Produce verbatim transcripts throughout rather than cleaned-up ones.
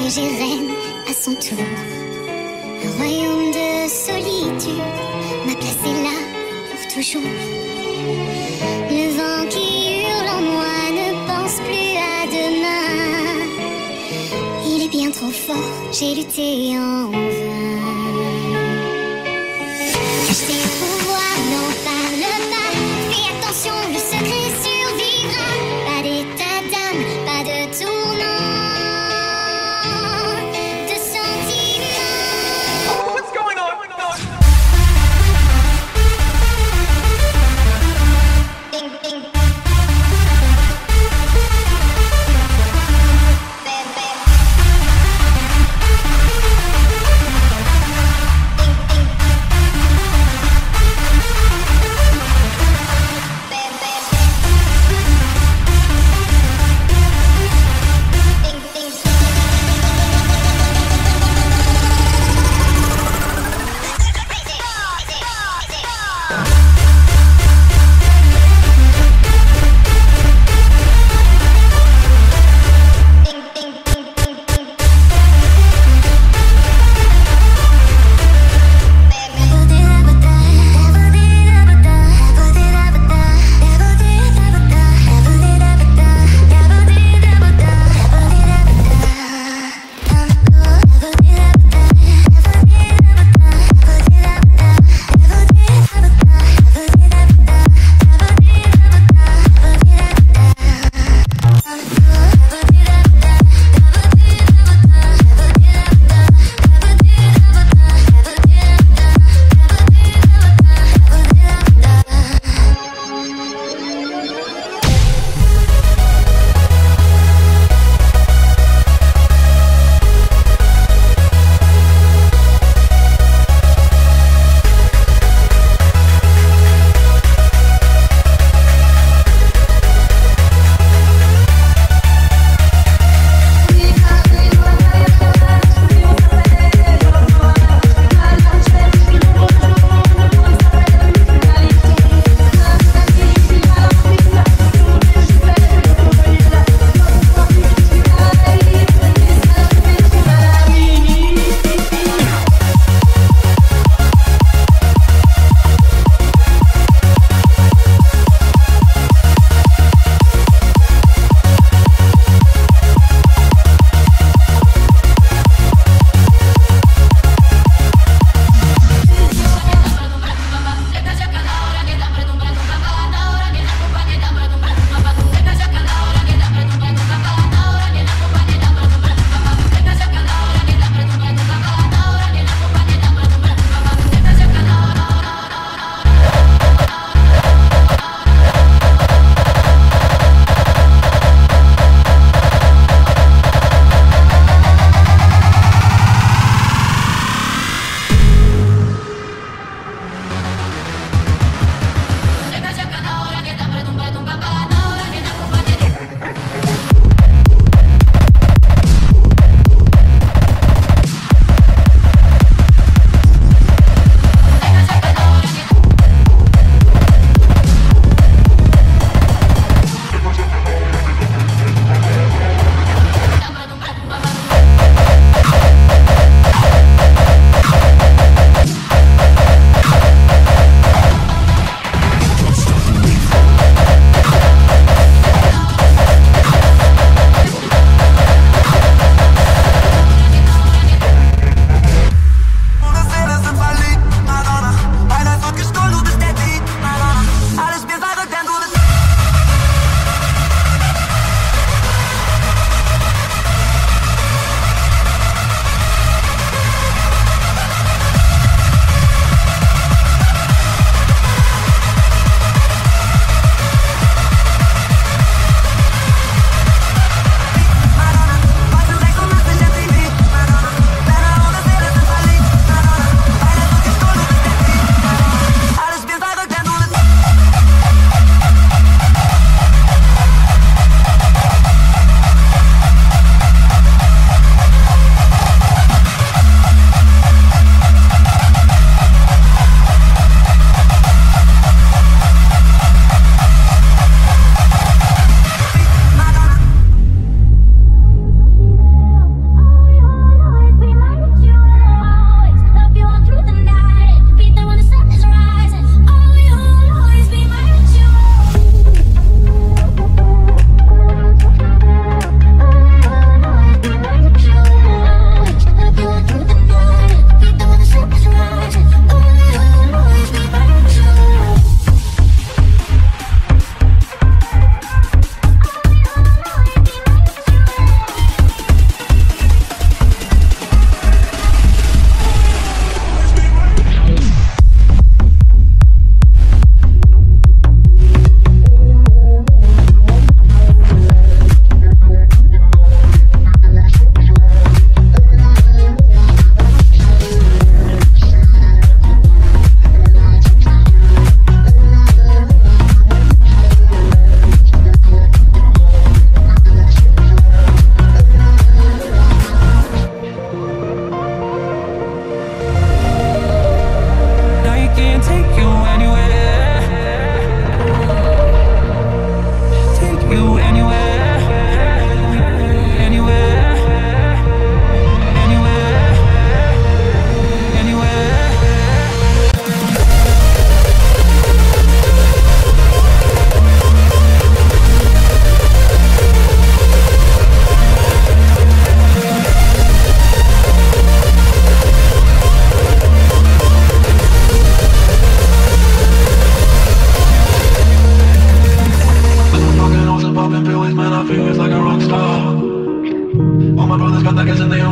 j'ai reine à son tour. Un royaume de solitude, ma place est là pour toujours. Le vent qui hurle en moi ne pense plus à demain. Il est bien trop fort, j'ai lutté en vain. Cache tes pouvoirs, n'en parle pas. Fais attention, le secret survivra. Pas d'état d'âme, pas de tournant.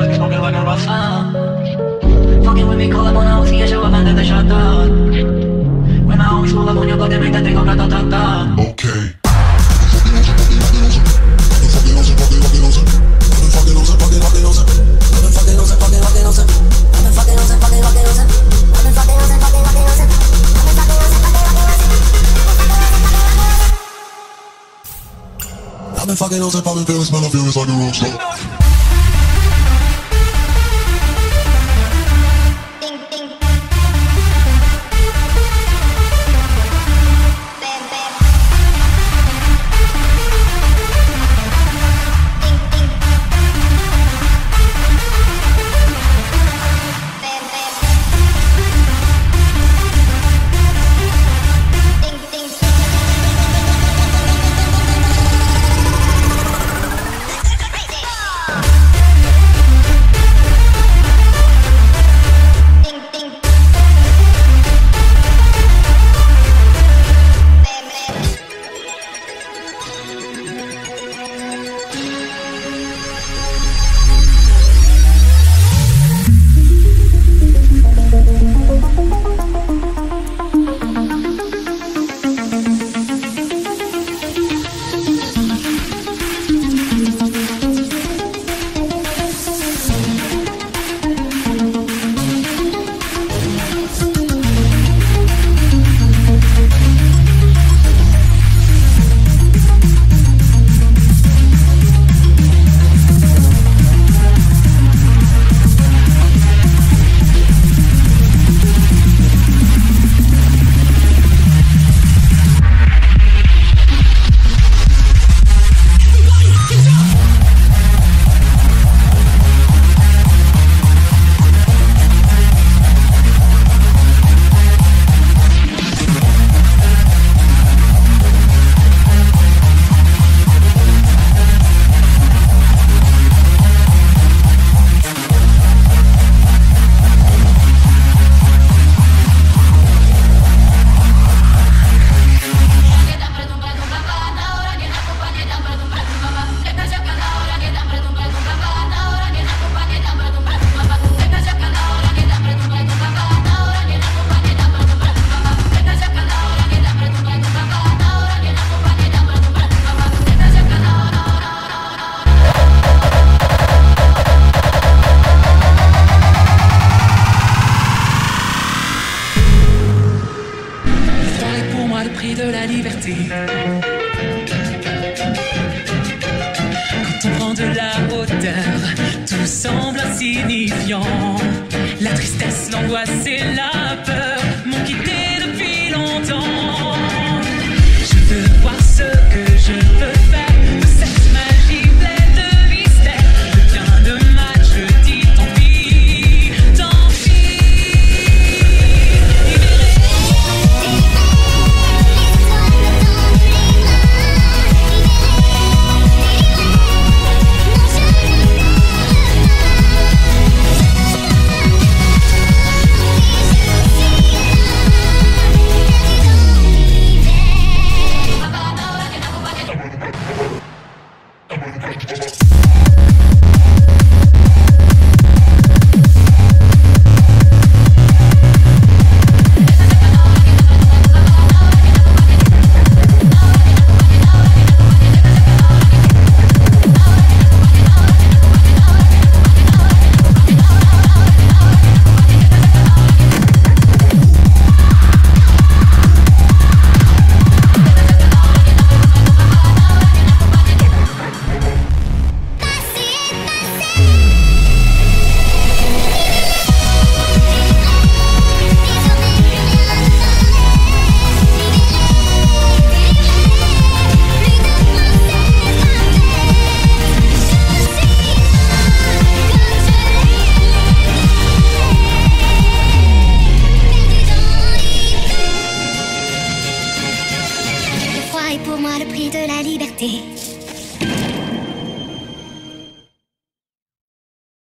like it's smoking like a Rasta. Fucking with me, call up on a O C, ella va a mandar de shata. When I always pull up on your block, they make that thing go grata-ta-ta. Okay. I've been fucking on and popping pills, smelling furious like a rock star. De la liberté. Quand on prend de la hauteur, tout semble insignifiant. La tristesse, l'angoisse et la peur m'ont quitté depuis longtemps. Je veux voir ce que je peux faire de cette magie pleine de mystère. De bien de mal, je dis tant pis, tant pis. Pour moi le prix de la liberté.